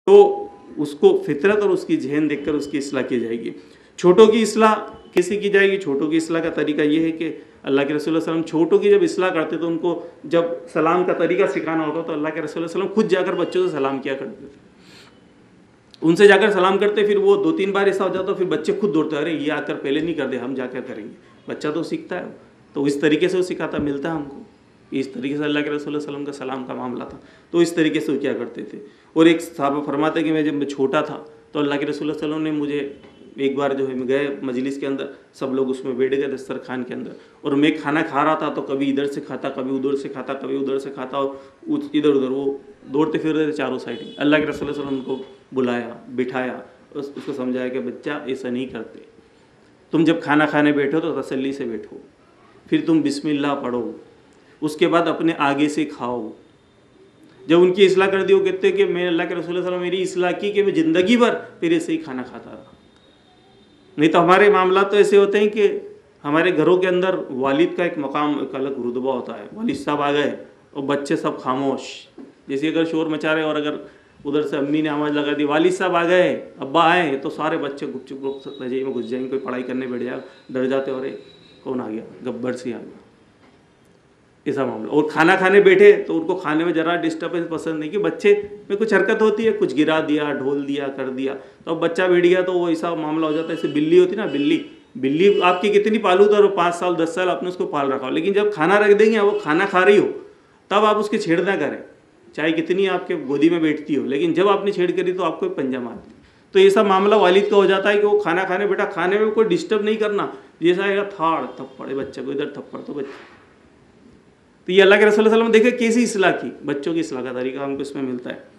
تو اس کو فطرت اور اس کی ذہن دیکھ کر اس کی اصلاح کی جائے گی۔ چھوٹوں کی اصلاح کیسے کی جائے گی؟ چھوٹوں کی اصلاح کا طریقہ یہ ہے کہ اللہ کے رسول صلی اللہ علیہ وسلم چھوٹوں کی جب اصلاح کرتے تو ان کو جب سلام کا طریقہ سکھانا ہوتا تو اللہ کے رسول صلی اللہ علیہ وسلم خود جا کر بچوں سے سلام کیا کرتے تھے، ان سے جا کر سلام کرتے، پھر وہ 2-3 بار ایسا ہو جاتا پھر بچے خود دوڑتے، ارے یہ آ کر پہلے نہیں کر دے، ہم جا کر کریں گے۔ بچہ تو سیکھتا ہے، تو اس طریقے سے وہ سکھاتا، ملتا ہے ہم کو، اس طریقے سے اللہ کے رسول صلی اللہ علیہ وسلم کا سلام کا معاملہ تھا، تو اس طریقے سے وہ کیا کرتے تھے۔ اور ایک صحابہ فرماتے کہ جب میں چھوٹا تھا تو اللہ کے رسول صلی اللہ علیہ وسلم نے مجھے ایک بار جو ہے میں گئے مجلس کے اندر، سب لوگ اس میں بیٹھ گئے دسترخوان کے اندر، اور میں کھانا کھا رہا تھا تو کبھی ادھر سے کھاتا، کبھی ادھر سے کھاتا، کبھی ادھر سے کھاتا، اور ادھر ادھر وہ دوڑتے پھر رہے تھے چاروں سائڈ۔ اللہ کے رسول صلی اللہ علیہ وسلم کو بلایا، بٹھایا، اس کو سمجھایا کہ بچہ ایسا نہیں کرتے، تم جب کھانا کھانے بیٹھو تو تسلی سے بیٹھو، پھر تم بسم اللہ پڑھو، اس کے بعد اپنے آگے سے کھاؤ۔ جب ان کی اصلاح کر دی، وہ کہتے کہ میں اللہ کے رسول صلی اللہ علیہ وسلم میری اصلاح کی کہ میں زندگی بھر پھر ایسے ہی کھانا کھاتا رہا۔ نہیں تو ہمارے معاملات تو ایسے ہوتے ہیں کہ ہمارے گھروں کے اندر والد کا ایک مقام، ایک الگ رتبہ ہوتا ہے، والد صاحب آ گئے اور بچے سب خاموش، جیسے اگر شور مچا رہے، اور اگر ادھر سے امی نے آواز لگا دی والد صاحب آ گئے، ابا آئے، تو سارے بچے گپ چپ رجائی میں گھس جائیں، کوئی پڑھائی کرنے بیٹھ جائے، ڈر جاتے، اور کون آ گیا، گبر سی آ گیا، ایسا معاملہ۔ اور کھانا کھانے بیٹھے تو ان کو کھانے میں ذرا ڈسٹربنس پسند نہیں، کہ بچے میں کچھ حرکت ہوتی ہے، کچھ گرا دیا، ڈھول دیا، کر دیا، تو اب بچہ بیٹھ گیا تو وہ ایسا معاملہ ہو جاتا ہے۔ جیسے بلی ہوتی نا، بلی آپ کی کتنی پالو تھا، اور 5 سال 10 سال آپ نے اس کو پال رکھا ہو، لیکن جب کھانا رکھ دیں گے، وہ کھانا کھا رہی ہو، تب آپ اس کی چھیڑ نہ کریں، چاہے کتنی آپ کے گودی میں بیٹھتی ہو، لیکن جب آپ نے چھیڑ کری تو آپ کو پنجہ مار دی۔ تو ایسا معاملہ والد کا ہو جاتا ہے کہ وہ کھانا کھانے بیٹھا، کھانے میں کوئی ڈسٹرب نہیں کرنا، جیسا آئے گا تھاڑ تھپڑ، بچے کو ادھر تھپڑ تو بچے۔ تو یہ اللہ کے رسول صلی اللہ علیہ وسلم دیکھیں کیسی اصلاح کی، بچوں کی اصلاح کا طریقہ ہم کو اس میں ملتا ہے۔